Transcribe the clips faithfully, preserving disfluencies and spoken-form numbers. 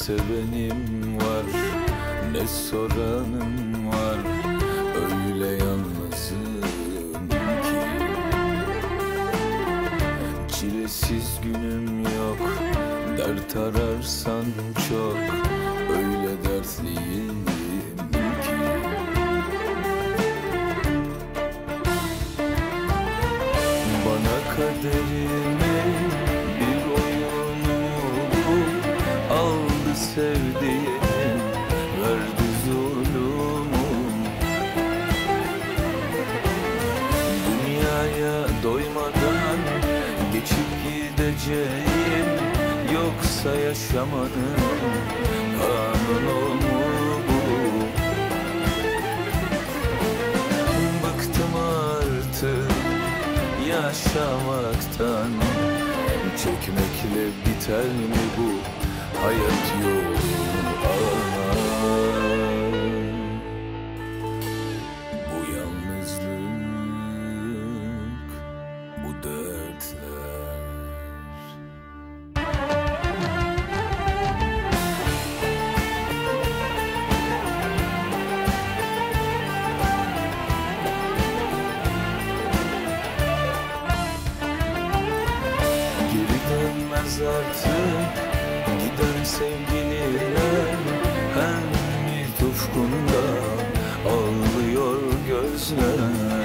sevenim var, ne soranım var. Öyle yalnızım ki çilesiz günüm yok. Dert ararsan çok, öyle dertliyim ki. Bana kaderimin bir oyunu bu, aldı sevdiğim, verdi zulümü. Dünyaya doymadan geçip gideceğim, yoksa yaşamanın kanunu mu bu? Bıktım artık yaşamaktan, çekmekle biter mi bu hayat yolu? Ah, bu yalnızlık, bu dertler. Dönmez artık giden sevgililer, hem bir ufkunda ağlıyor gözler.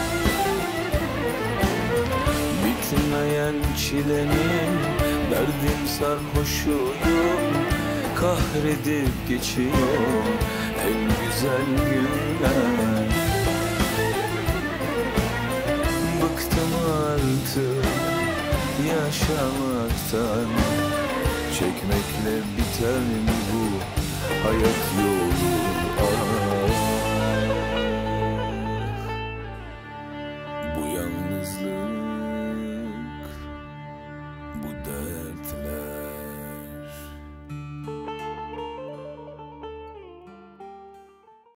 Bitmeyen çilenin derdim sarhoşuyum, kahredip geçiyor en güzel günler. Bıktım artık yaşamaktan, çekmekle biter mi bu hayat yolu?